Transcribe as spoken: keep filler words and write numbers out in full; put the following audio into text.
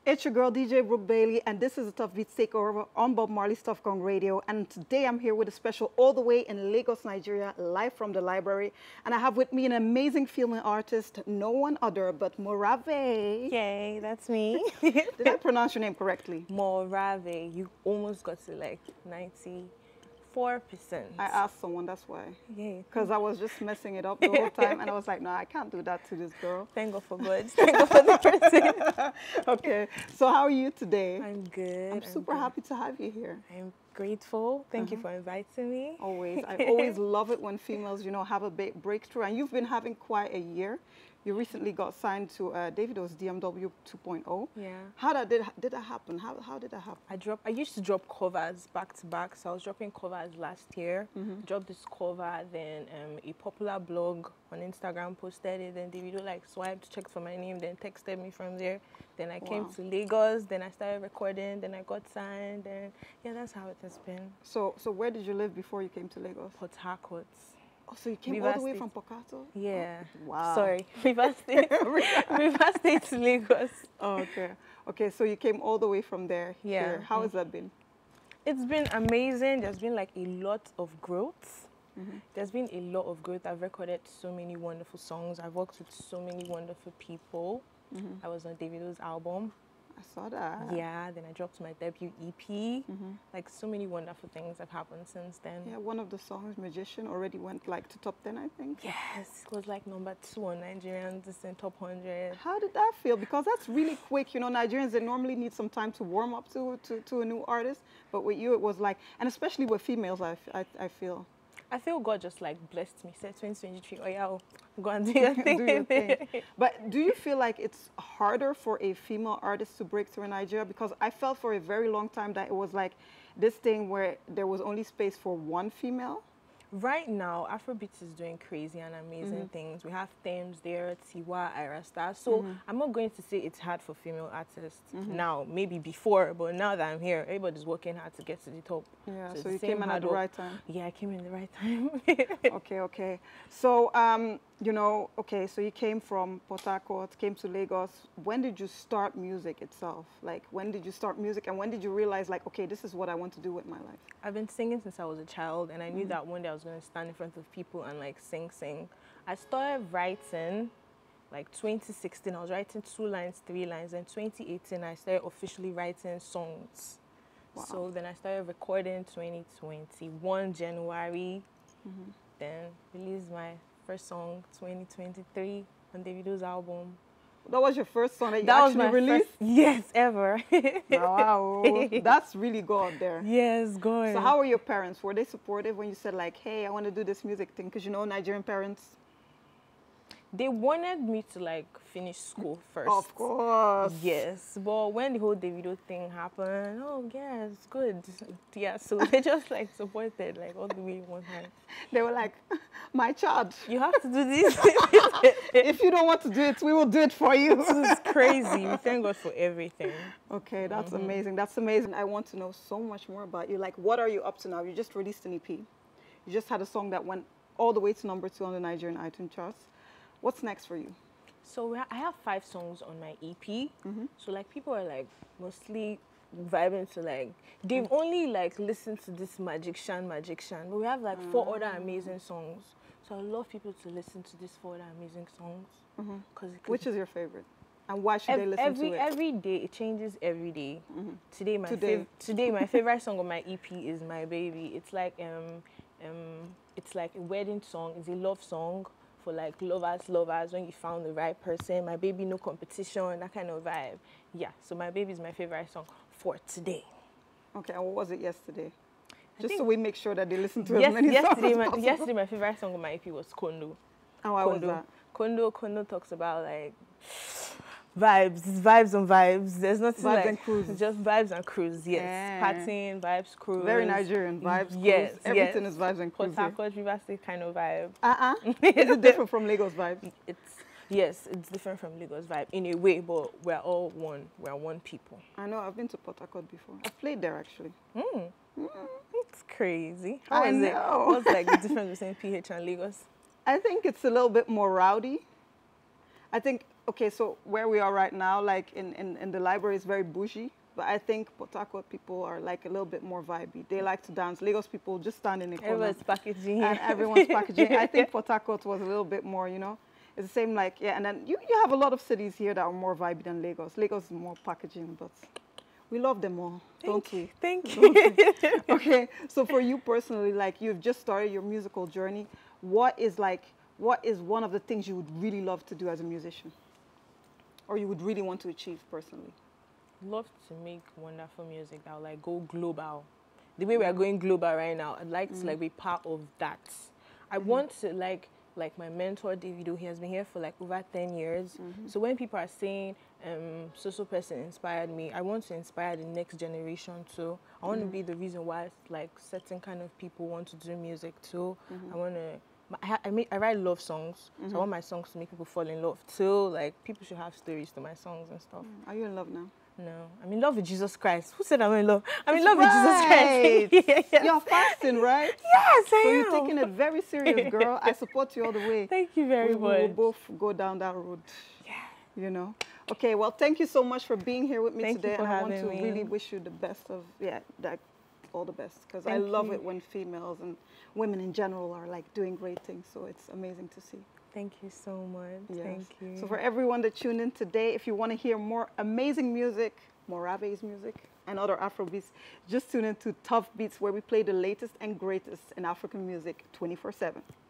It's your girl D J Brooke Bailey, and this is the Tuff Beats TakeOver on Bob Marley's Tuff Gong Radio. And today I'm here with a special all the way in Lagos, Nigeria, live from the library. And I have with me an amazing female artist, no one other but Morravey. Yay, that's me. Did I pronounce your name correctly? Morravey. You almost got to like ninety-four percent. I asked someone, that's why. Yay. Because I was just messing it up the whole time, and I was like, no, I can't do that to this girl. Thank God for God. Thank God for the person. Okay, so how are you today? I'm good. I'm super I'm good. happy to have you here. I'm grateful. Thank Uh-huh. you for inviting me. Always. I always love it when females, you know, have a big breakthrough. And you've been having quite a year. You recently got signed to uh, Davido's D M W two point oh. Yeah. How that did, did that happen? How, how did that happen? I drop. I used to drop covers back to back. So I was dropping covers last year. Mm-hmm. Dropped this cover, then um, a popular blog on Instagram posted it. Then Davido like swiped, checked for my name, then texted me from there. Then I came Wow. to Lagos. Then I started recording. Then I got signed. And yeah, that's how it has been. So, so where did you live before you came to Lagos? Port Harcourt. Oh, so you came River all the way State. from Pocahontas? Yeah. Oh, wow. Sorry. River State. River State to Lagos. Oh, okay. Okay, so you came all the way from there. Yeah. Here. How has that been? It's been amazing. There's been like a lot of growth. Mm-hmm. There's been a lot of growth. I've recorded so many wonderful songs. I've worked with so many wonderful people. Mm-hmm. I was on Davido's album. I saw that. Yeah, then I dropped my debut E P. Mm-hmm. Like so many wonderful things have happened since then. Yeah, one of the songs, Magician, already went like to top ten, I think. Yes, it was like number two on Nigerian, this in top one hundred. How did that feel? Because that's really quick. You know, Nigerians, they normally need some time to warm up to, to, to a new artist. But with you, it was like, and especially with females, I, I, I feel. I feel God just like blessed me. Said twenty twenty-three, oh yeah, oh, go and do your thing. Do your thing. But do you feel like it's harder for a female artist to break through in Nigeria? Because I felt for a very long time that it was like this thing where there was only space for one female. Right now, Afrobeats is doing crazy and amazing Mm-hmm. things. We have Thames there, Tiwa, Ira Star. So Mm-hmm. I'm not going to say it's hard for female artists Mm-hmm. now. Maybe before, but now that I'm here, everybody's working hard to get to the top. Yeah, it's so the you same came in at hard the work. right time. Yeah, I came in the right time. Okay, okay. So, um, you know, okay, so you came from Port Harcourt, came to Lagos. When did you start music itself? Like, when did you start music and when did you realize, like, okay, this is what I want to do with my life? I've been singing since I was a child, and I knew Mm-hmm. that one day I was going to stand in front of people and like sing, sing. I started writing like twenty sixteen. I was writing two lines, three lines, and twenty eighteen I started officially writing songs. Wow. So then I started recording twenty twenty-one January. Mm-hmm. Then released my first song twenty twenty-three on Davido's album. That was your first song that you That was actually my released? first, yes, ever. Wow, that's really good there. Yes, good. So how were your parents? Were they supportive when you said like, hey, I want to do this music thing? Because you know Nigerian parents. They wanted me to like finish school first. Of course. Yes, but when the whole Davido thing happened, oh yes, good. Yeah, so they just like supported like all the way one hand. They were like, my child, You have to do this. if you don't want to do it, we will do it for you. This is crazy. We thank God for everything. Okay, that's Mm-hmm. amazing. That's amazing. I want to know so much more about you. Like, what are you up to now? You just released an E P. You just had a song that went all the way to number two on the Nigerian iTunes charts. What's next for you? So we ha- I have five songs on my E P. Mm-hmm. So like people are like mostly vibing to like they've only like listened to this Magic Shan Magic Shan, but we have like four other amazing songs. So I love people to listen to these four other amazing songs. Mm-hmm. Cause, Which is your favorite? And why should ev- they listen every to it? every day it changes every day. Mm-hmm. Today my Today. fav- today my favorite song on my E P is My Baby. It's like um um it's like a wedding song. It's a love song for like lovers, lovers, when you found the right person. My Baby, no competition, that kind of vibe. Yeah, so My Baby is my favorite song for today. Okay, and what was it yesterday? I Just think- so we make sure that they listen to Yes, as many yesterday, songs as my, possible. yesterday my favorite song on my E P was Kondo. And why was Kondo. that? Kondo, Kondo talks about like vibes, it's vibes on vibes. There's nothing Vibes like and cruise. just vibes and cruise. Yes, Yeah. partying, vibes, cruise. Very Nigerian vibes. Yes, cruise. Everything yes. is vibes and Port cruise. here. Harcourt, River State kind of vibe. Uh-uh. Is it different from Lagos vibes? It's yes, it's different from Lagos vibe in a way, but we're all one. We're one people. I know, I've been to Port Harcourt before. I've played there actually. Mm. Mm. It's crazy. How I is it? know. What's like the difference between P H and Lagos? I think it's a little bit more rowdy. I think okay, so where we are right now, like in, in, in the library, is very bougie. But I think Port Harcourt people are like a little bit more vibey. They like to dance. Lagos people just stand in the corner. Everyone's packaging. And everyone's packaging. I think Port Harcourt was a little bit more, you know. It's the same like, yeah, and then you, you have a lot of cities here that are more vibey than Lagos. Lagos is more packaging, but we love them all, don't we? Thank you. Okay, so for you personally, like you've just started your musical journey, what is like, what is one of the things you would really love to do as a musician? Or you would really want to achieve personally? Love to make wonderful music that will like go global. The way we are going global right now, I'd like mm. to like be part of that. I mm-hmm. want to like like my mentor Davido. He has been here for like over ten years. Mm-hmm. So when people are saying um so so person inspired me, I want to inspire the next generation too. I want mm-hmm. to be the reason why like certain kind of people want to do music too. Mm-hmm. I want to I, I, make, I write love songs, mm-hmm. so I want my songs to make people fall in love too. Like people should have stories to my songs and stuff. Mm. Are you in love now? No, I'm in love with Jesus Christ. Who said I'm in love? I'm That's in love right. with Jesus Christ. Yes. You're fasting, right? Yes, I so am. So you're taking it very serious, girl. I support you all the way. Thank you very we, much. We will both go down that road. Yeah. You know? Okay, well, thank you so much for being here with me thank today. You for and I want having to me. really wish you the best of, yeah, like, all the best. Because I Thank love you. it when females and women in general are like doing great things. So it's amazing to see. Thank you so much. Yes. Thank you. So for everyone that tuned in today, if you want to hear more amazing music, Morravey's music, and other Afrobeats, just tune in to Tuff Beats, where we play the latest and greatest in African music twenty-four seven.